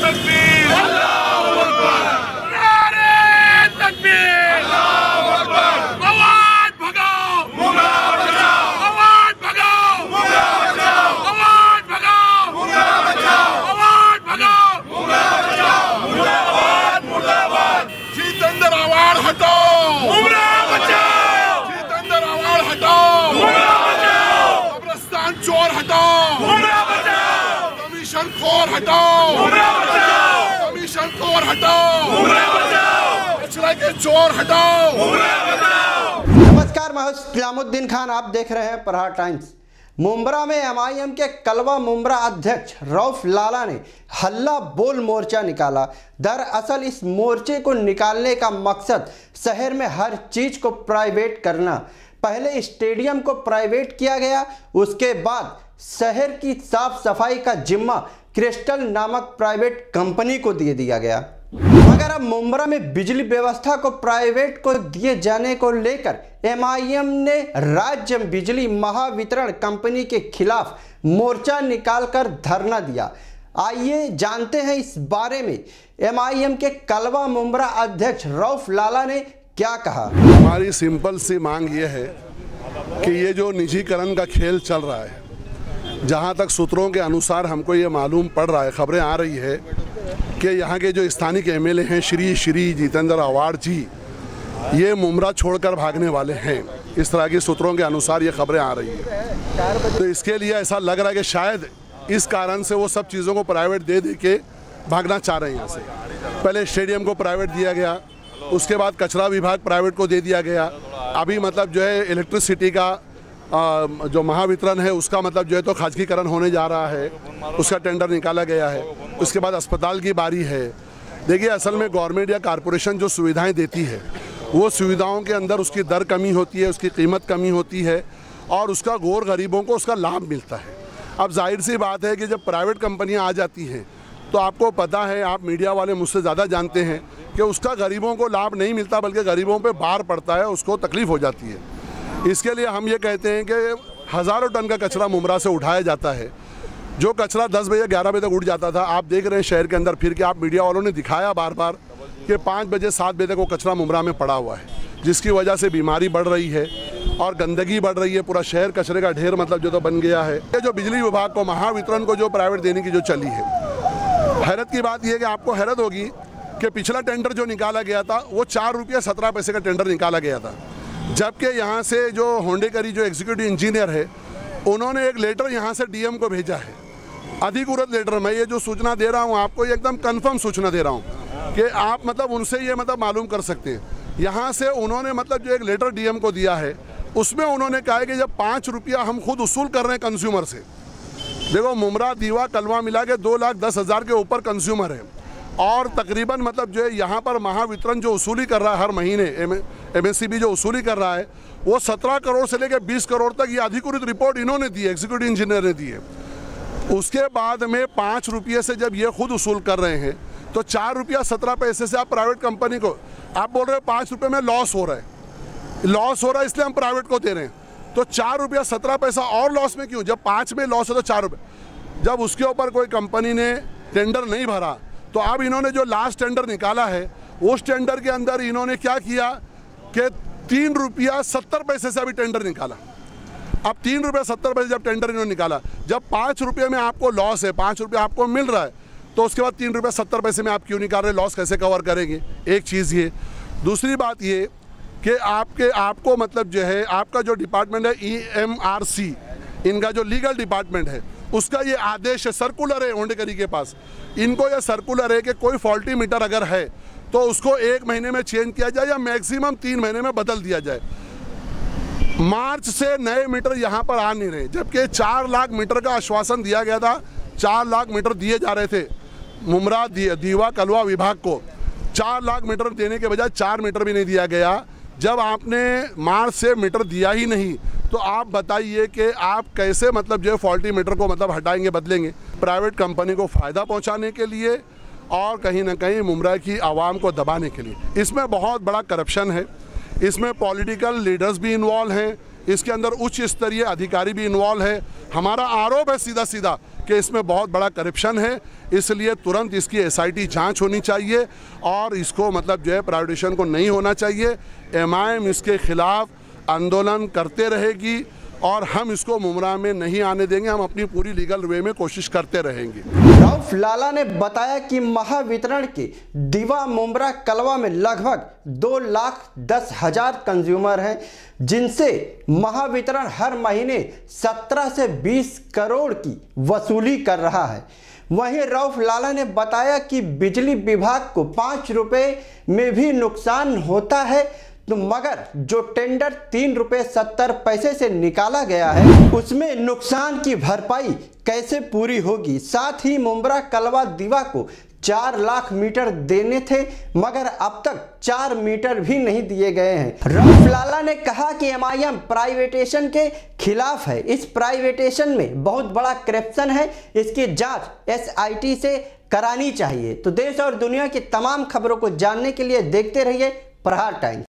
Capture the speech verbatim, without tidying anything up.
तकबीर, अल्लाहू अकबर, नारे तकबीर, अल्लाहू अकबर, आवाज भगाओ, मुंगा बचाओ, आवाज भगाओ, मुंगा बचाओ, आवाज भगाओ, मुंगा बचाओ, आवाज भगाओ, मुंगा बचाओ, मुर्दाबाद मुर्दाबाद, जितेंद्र आवाज हटाओ, मुंगा बचाओ, जितेंद्र आवाज हटाओ, मुंगा बचाओ, कब्रिस्तान चोर हटाओ, मुंगा बचाओ, कमीशन खोर हटाओ, मुंगा बचाओ, कमीशन खोर हटाओ, मुंगा बचाओ, कचरा के चोर हटाओ, मुंगा बचाओ। नमस्कार, मैं इस्लामुद्दीन खान, आप देख रहे हैं प्रहार टाइम्स। मुंब्रा में एम आई एम के कलवा मुंब्रा अध्यक्ष रऊफ लाला ने हल्ला बोल मोर्चा निकाला। दरअसल इस मोर्चे को निकालने का मकसद शहर में हर चीज को प्राइवेट करना। पहले स्टेडियम को प्राइवेट किया गया, उसके बाद शहर की साफ सफाई का जिम्मा क्रिस्टल नामक प्राइवेट कंपनी को दे दिया गया। मगर अब मुंब्रा में बिजली व्यवस्था को प्राइवेट को दिए जाने को लेकर एम आई एम ने राज्य बिजली महावितरण कंपनी के खिलाफ मोर्चा निकालकर धरना दिया। आइए जानते हैं इस बारे में एम आई एम के कलवा मुंब्रा अध्यक्ष रऊफ लाला ने क्या कहा। हमारी सिंपल सी मांग ये है कि ये जो निजीकरण का खेल चल रहा है, जहाँ तक सूत्रों के अनुसार हमको ये मालूम पड़ रहा है, खबरें आ रही है कि यहाँ के जो स्थानिक एम एल ए हैं श्री श्री जितेंद्र आवाड़ जी, ये मुंब्रा छोड़कर भागने वाले हैं। इस तरह की सूत्रों के अनुसार ये खबरें आ रही है। तो इसके लिए ऐसा लग रहा है कि शायद इस कारण से वो सब चीज़ों को प्राइवेट दे दे के भागना चाह रहे हैं यहाँ से। पहले स्टेडियम को प्राइवेट दिया गया, उसके बाद कचरा विभाग प्राइवेट को दे दिया गया। अभी मतलब जो है इलेक्ट्रिसिटी का आ, जो महावितरण है उसका मतलब जो है तो खाजगीकरण होने जा रहा है, उसका टेंडर निकाला गया है। उसके बाद अस्पताल की बारी है। देखिए, असल में गवर्नमेंट या कारपोरेशन जो सुविधाएं देती है, वो सुविधाओं के अंदर उसकी दर कमी होती है, उसकी कीमत कमी होती है और उसका गौर गरीबों को उसका लाभ मिलता है। अब जाहिर सी बात है कि जब प्राइवेट कंपनियाँ आ जाती हैं तो आपको पता है, आप मीडिया वाले मुझसे ज़्यादा जानते हैं कि उसका गरीबों को लाभ नहीं मिलता, बल्कि गरीबों पे भार पड़ता है, उसको तकलीफ़ हो जाती है। इसके लिए हम ये कहते हैं कि हज़ारों टन का कचरा मुंब्रा से उठाया जाता है। जो कचरा दस बजे ग्यारह बजे तक उठ जाता था, आप देख रहे हैं शहर के अंदर फिर के, आप मीडिया वालों ने दिखाया बार बार कि पाँच बजे सात बजे तक वो कचरा मुंब्रा में पड़ा हुआ है, जिसकी वजह से बीमारी बढ़ रही है और गंदगी बढ़ रही है। पूरा शहर कचरे का ढेर मतलब जो तो बन गया है। ये जो बिजली विभाग को, महावितरण को जो प्राइवेट देने की जो चली है, हैरत की बात यह है कि आपको हैरत होगी कि पिछला टेंडर जो निकाला गया था वो चार रुपये सत्रह पैसे का टेंडर निकाला गया था, जबकि यहाँ से जो होंडेकरी जो एग्जीक्यूटिव इंजीनियर है, उन्होंने एक लेटर यहाँ से डी एम को भेजा है, अधिकृत लेटर। मैं ये जो सूचना दे रहा हूँ आपको, ये एकदम कन्फर्म सूचना दे रहा हूँ कि आप मतलब उनसे ये मतलब मालूम कर सकते हैं। यहाँ से उन्होंने मतलब जो एक लेटर डी एम को दिया है, उसमें उन्होंने कहा है कि जब पाँच रुपया हम खुद वसूल कर रहे हैं कंज्यूमर से। देखो, मुंब्रा दीवा कलवा मिला के दो लाख दस हज़ार के ऊपर कंज्यूमर है और तकरीबन मतलब जो है यहाँ पर महावितरण जो वसूली कर रहा है हर महीने, M M S C B जो वसूली कर रहा है, वो सत्रह करोड़ से लेकर बीस करोड़ तक ये अधिकृत रिपोर्ट इन्होंने दी है, एग्जीक्यूटिव इंजीनियर ने दी है। उसके बाद में पाँच रुपये से जब ये खुद वसूल कर रहे हैं तो चार रुपया सत्रह पैसे से आप प्राइवेट कंपनी को आप बोल रहे हो पाँच रुपये में लॉस हो रहा है, लॉस हो रहा है इसलिए हम प्राइवेट को दे रहे हैं। तो चार रुपया सत्रह पैसा और लॉस में क्यों? जब पाँच में लॉस है तो चार रुपये। जब उसके ऊपर कोई कंपनी ने टेंडर नहीं भरा तो अब इन्होंने जो लास्ट टेंडर निकाला है, उस टेंडर के अंदर इन्होंने क्या किया कि तीन रुपया सत्तर पैसे से अभी टेंडर निकाला। अब तीन रुपया सत्तर पैसे जब टेंडर इन्होंने निकाला, जब पाँच रुपये में आपको लॉस है, पाँच रुपये आपको मिल रहा है, तो उसके बाद तीन रुपया सत्तर पैसे में आप क्यों निकाल रहे? लॉस कैसे कवर करेंगे? एक चीज़ ये। दूसरी बात ये कि आपके आपको मतलब जो है आपका जो डिपार्टमेंट है ई एम आर सी, इनका जो लीगल डिपार्टमेंट है, उसका ये आदेश है, सर्कुलर है होंडेकरी के पास। इनको ये सर्कुलर है कि कोई फॉल्टी मीटर अगर है तो उसको एक महीने में चेंज किया जाए या मैक्सिमम तीन महीने में बदल दिया जाए। मार्च से नए मीटर यहाँ पर आ नहीं रहे, जबकि चार लाख मीटर का आश्वासन दिया गया था। चार लाख मीटर दिए जा रहे थे मुंब्रा दीवा कलवा विभाग को। चार लाख मीटर देने के बजाय चार मीटर भी नहीं दिया गया। जब आपने मार्च से मीटर दिया ही नहीं तो आप बताइए कि आप कैसे मतलब जो है फॉल्टी मीटर को मतलब हटाएंगे, बदलेंगे? प्राइवेट कंपनी को फ़ायदा पहुंचाने के लिए और कहीं ना कहीं मुंब्रा की आवाम को दबाने के लिए। इसमें बहुत बड़ा करप्शन है, इसमें पॉलिटिकल लीडर्स भी इन्वॉल्व हैं, इसके अंदर उच्च स्तरीय अधिकारी भी इन्वॉल्व है। हमारा आरोप है सीधा सीधा कि इसमें बहुत बड़ा करप्शन है, इसलिए तुरंत इसकी एसआईटी जांच होनी चाहिए और इसको मतलब जो है प्राइवेटाइजेशन को नहीं होना चाहिए। एमआईएम इसके खिलाफ आंदोलन करते रहेगी और हम इसको मुमरा में नहीं आने देंगे। हम अपनी पूरी लीगल वे में कोशिश करते रहेंगे। रऊफ लाला ने बताया कि महावितरण के दीवा मुमरा कलवा में लगभग दो लाख दस हजार कंज्यूमर हैं, जिनसे महावितरण हर महीने सत्रह से बीस करोड़ की वसूली कर रहा है। वहीं रऊफ लाला ने बताया कि बिजली विभाग को पाँच रुपये में भी नुकसान होता है, तो मगर जो टेंडर तीन रुपये सत्तर पैसे से निकाला गया है उसमें नुकसान की भरपाई कैसे पूरी होगी। साथ ही मुमरा कलवा दीवा को चार लाख मीटर देने थे, मगर अब तक चार मीटर भी नहीं दिए गए हैं। रऊफ लाला ने कहा कि एमआईएम प्राइवेटेशन के खिलाफ है। इस प्राइवेटेशन में बहुत बड़ा करप्शन है, इसकी जांच एसआईटी से करानी चाहिए। तो देश और दुनिया की तमाम खबरों को जानने के लिए देखते रहिए प्रहार टाइम्स।